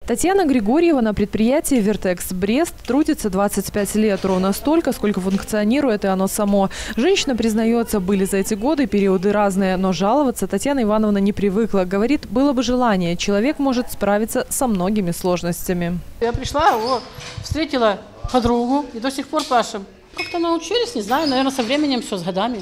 Татьяна Григорьева на предприятии «Вертекс Брест» трудится 25 лет, ровно столько, сколько функционирует и оно само. Женщина признается, были за эти годы периоды разные, но жаловаться Татьяна Ивановна не привыкла. Говорит, было бы желание, человек может справиться со многими сложностями. Я пришла, встретила подругу и до сих пор пашем. Как-то научились, не знаю, наверное, со временем, все, с годами.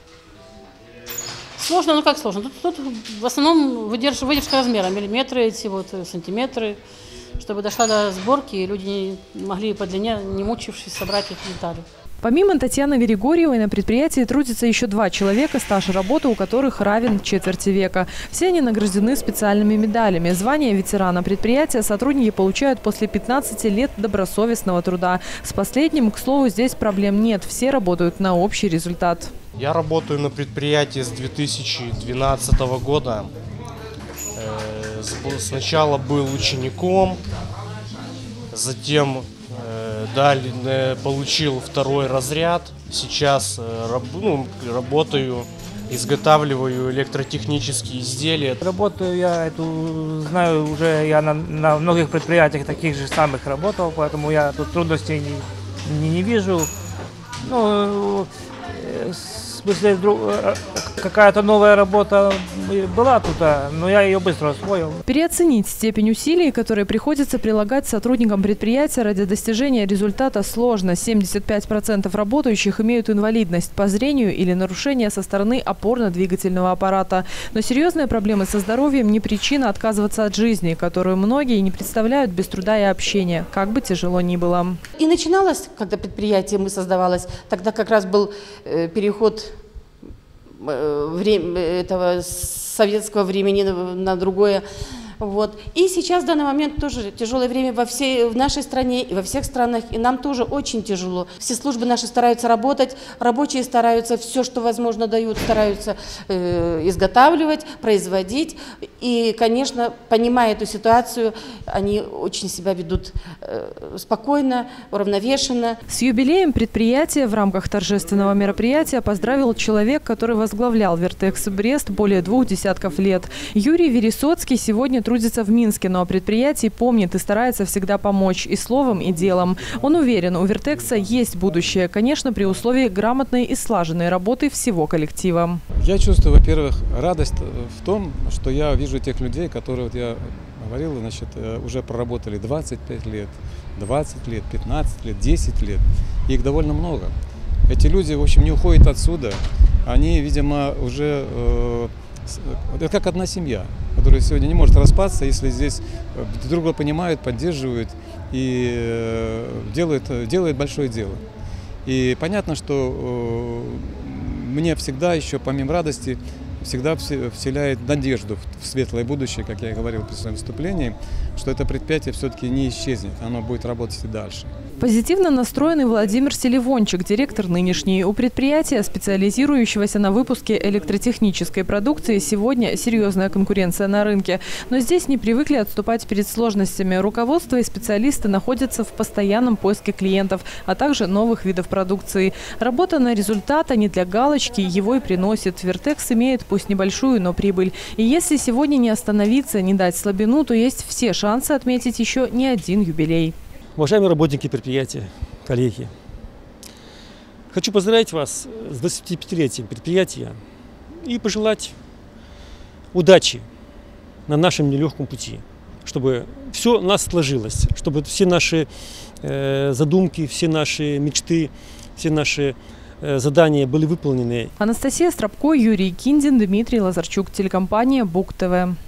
Сложно, ну как сложно? Тут в основном выдержка размера, миллиметры, эти вот сантиметры, чтобы дошла до сборки, и люди могли по длине, не мучившись, собрать их детали. Помимо Татьяны Григорьевой на предприятии трудятся еще 2 человека, стаж работы у которых равен четверти века. Все они награждены специальными медалями. Звание ветерана предприятия сотрудники получают после 15 лет добросовестного труда. С последним, к слову, здесь проблем нет. Все работают на общий результат. Я работаю на предприятии с 2012 года. Сначала был учеником, затем получил 2-й разряд. Сейчас работаю, изготавливаю электротехнические изделия. Работаю я эту знаю уже, я на многих предприятиях таких же самых работал, поэтому я тут трудностей не вижу. В смысле, какая-то новая работа была тут, но я ее быстро освоил. Переоценить степень усилий, которые приходится прилагать сотрудникам предприятия ради достижения результата, сложно. 75% работающих имеют инвалидность по зрению или нарушения со стороны опорно-двигательного аппарата. Но серьезные проблемы со здоровьем не причина отказываться от жизни, которую многие не представляют без труда и общения, как бы тяжело ни было. И начиналось, когда предприятие создавалось, тогда как раз был переход этого советского времени на другое. И сейчас в данный момент тоже тяжелое время в нашей стране и во всех странах, и нам тоже очень тяжело. Все службы наши стараются работать, рабочие стараются, все, что возможно дают, стараются изготавливать, производить. И, конечно, понимая эту ситуацию, они очень себя ведут спокойно, уравновешенно. С юбилеем предприятия в рамках торжественного мероприятия поздравил человек, который возглавлял «Вертекс Брест» более 2 десятков лет. Юрий Вересоцкий сегодня трудится в Минске, но о предприятии помнит и старается всегда помочь и словом, и делом. Он уверен, у «Вертекса» есть будущее, конечно, при условии грамотной и слаженной работы всего коллектива. Я чувствую, во-первых, радость в том, что я вижу тех людей, которые, вот я говорил, уже проработали 25 лет, 20 лет, 15 лет, 10 лет. Их довольно много. Эти люди, в общем, не уходят отсюда. Они, видимо, уже... Это как одна семья, которая сегодня не может распасться, если здесь друг друга понимают, поддерживают и делают большое дело. И понятно, что мне всегда еще, помимо радости, всегда вселяет надежду в светлое будущее, как я и говорил при своем выступлении, что это предприятие все-таки не исчезнет, оно будет работать и дальше. Позитивно настроенный Владимир Селивончик, директор нынешний. У предприятия, специализирующегося на выпуске электротехнической продукции, сегодня серьезная конкуренция на рынке. Но здесь не привыкли отступать перед сложностями. Руководство и специалисты находятся в постоянном поиске клиентов, а также новых видов продукции. Работа на результат, а не для галочки, его и приносит. «Вертекс» имеет пусть небольшую, но прибыль. И если сегодня не остановиться, не дать слабину, то есть все шансы отметить еще не один юбилей. Уважаемые работники предприятия, коллеги, хочу поздравить вас с 25-летием предприятия и пожелать удачи на нашем нелегком пути, чтобы все у нас сложилось, чтобы все наши задумки, все наши мечты, все наши задания были выполнены. Анастасия Стропко, Юрий Киндин, Дмитрий Лазарчук, телекомпания БУК ТВ.